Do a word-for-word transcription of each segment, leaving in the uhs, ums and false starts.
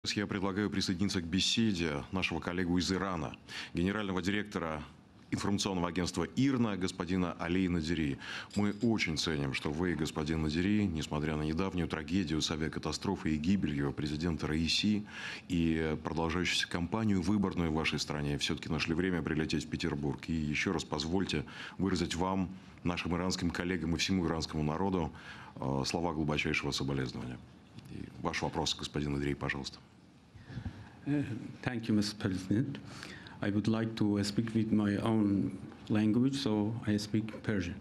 Я предлагаю присоединиться к беседе нашего коллегу из Ирана, генерального директора информационного агентства ИРНА, господина Али Надири. Мы очень ценим, что вы, господин Надири, несмотря на недавнюю трагедию с авиакатастрофой и гибелью президента Раиси и продолжающуюся кампанию выборную в вашей стране, все-таки нашли время прилететь в Петербург. И еще раз позвольте выразить вам, нашим иранским коллегам и всему иранскому народу слова глубочайшего соболезнования. И ваш вопрос, господин Надири, пожалуйста. Thank you, Mister President. I would like to speak with my own language, so I speak Persian.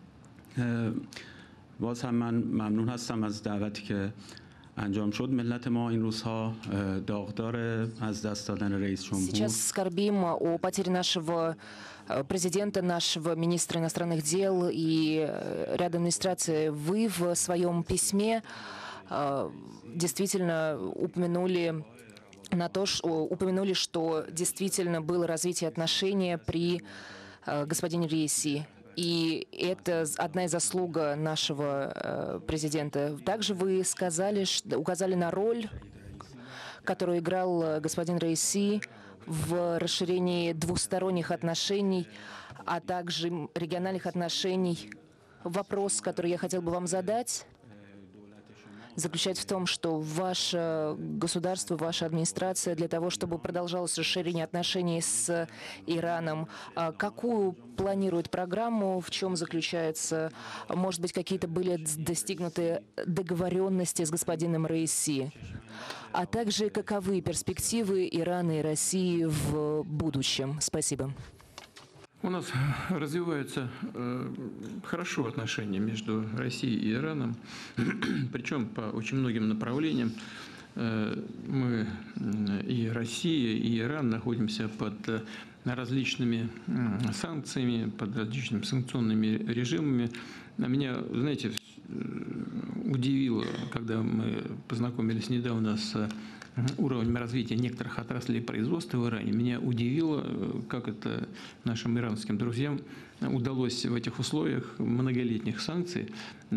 باز هم من ممنون هستم از دعوتی که انجام شد. ملت ما این روزها داغدار از دست دادن رئیس جمهور. Сейчас скорбим о потере нашего президента, нашего министра иностранных дел и ряда администрации. Вы в своем письме действительно упомянули на то, что, упомянули, что действительно было развитие отношений при э, господине Раиси. И это одна из заслуг нашего э, президента. Также вы сказали, что, указали на роль, которую играл господин Раиси в расширении двусторонних отношений, а также региональных отношений. Вопрос, который я хотел бы вам задать, заключается в том, что ваше государство, ваша администрация для того, чтобы продолжалось расширение отношений с Ираном, какую планирует программу, в чем заключается, может быть, какие-то были достигнуты договоренности с господином Раиси, а также каковы перспективы Ирана и России в будущем? Спасибо. У нас развиваются э, хорошо отношения между Россией и Ираном, причем по очень многим направлениям. Э, мы и Россия, и Иран находимся под различными санкциями, под различными санкционными режимами. Меня, знаете, удивило, когда мы познакомились недавно с уровнем развития некоторых отраслей производства в Иране, меня удивило, как это нашим иранским друзьям удалось в этих условиях многолетних санкций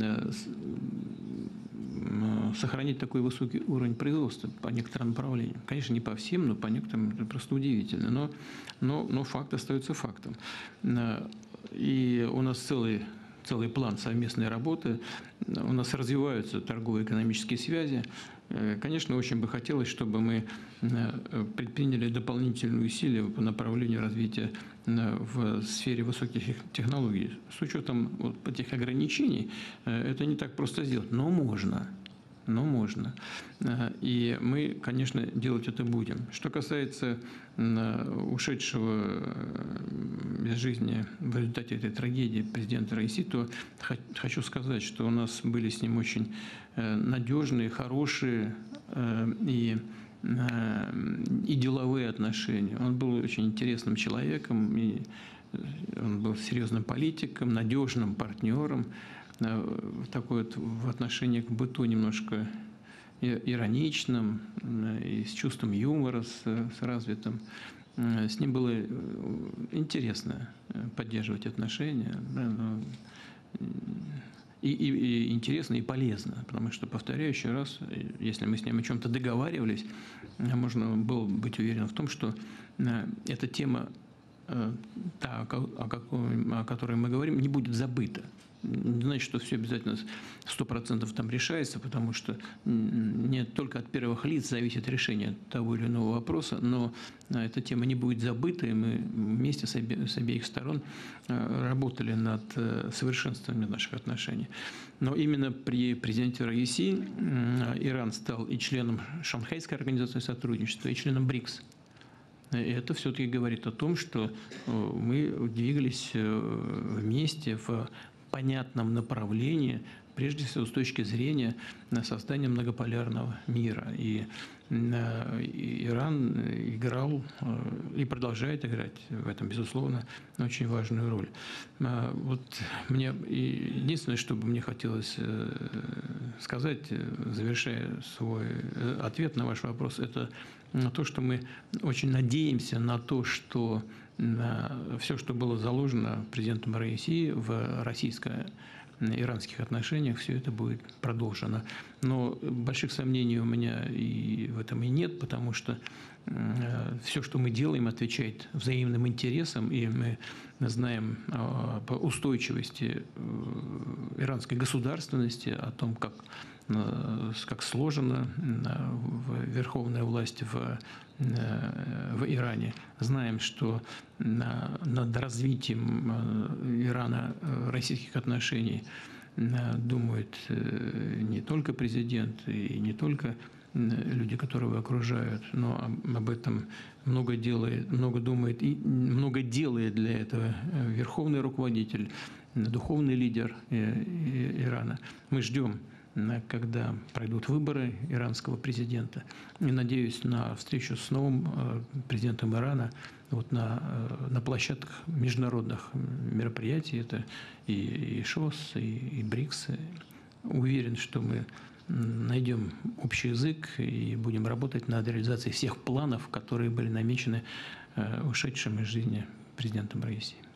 сохранить такой высокий уровень производства по некоторым направлениям. Конечно, не по всем, но по некоторым это просто удивительно. Но, но, но факт остается фактом. И у нас целый целый план совместной работы, у нас развиваются торгово-экономические связи. Конечно, очень бы хотелось, чтобы мы предприняли дополнительные усилия по направлению развития в сфере высоких технологий. С учетом вот этих ограничений это не так просто сделать, но можно. Но можно. И мы, конечно, делать это будем. Что касается ушедшего из жизни в результате этой трагедии президента Раиси, то хочу сказать, что у нас были с ним очень надежные, хорошие и, и деловые отношения. Он был очень интересным человеком, и он был серьезным политиком, надежным партнером. Такой вот в отношении к быту немножко ироничным, и с чувством юмора, с, с развитым. С ним было интересно поддерживать отношения. И, и, и интересно, и полезно. Потому что, повторяю еще раз, если мы с ним о чем-то договаривались, можно было быть уверен в том, что эта тема, та, о, какой, о которой мы говорим, не будет забыта. Не значит, что все обязательно сто процентов там решается, потому что не только от первых лиц зависит решение того или иного вопроса, но эта тема не будет забыта, и мы вместе с, обе, с обеих сторон работали над совершенствованием наших отношений. Но именно при президенте Раиси Иран стал и членом Шанхайской организации сотрудничества, и членом БРИКС. И это все-таки говорит о том, что мы двигались вместе в понятном направлении, прежде всего с точки зрения создания многополярного мира. И Иран играл и продолжает играть в этом, безусловно, очень важную роль. Вот мне единственное, что бы мне хотелось сказать, завершая свой ответ на ваш вопрос, это то, что мы очень надеемся на то, что все, что было заложено президентом Раиси в российское иранских отношениях все это будет продолжено. Но больших сомнений у меня и в этом и нет, потому что все, что мы делаем, отвечает взаимным интересам, и мы знаем по устойчивости иранской государственности, о том, как, как сложена верховная власть в, в Иране. Знаем, что над развитием Ирано-российских отношений думает не только президент и не только люди, которые его окружают, но об этом много делает, много думает и много делает для этого верховный руководитель, духовный лидер Ирана. Мы ждем, когда пройдут выборы иранского президента, и надеюсь на встречу с новым президентом Ирана вот на, на площадках международных мероприятий, это и, и ШОС, и, и БРИКС. Уверен, что мы найдем общий язык и будем работать над реализацией всех планов, которые были намечены ушедшим из жизни президентом Раиси.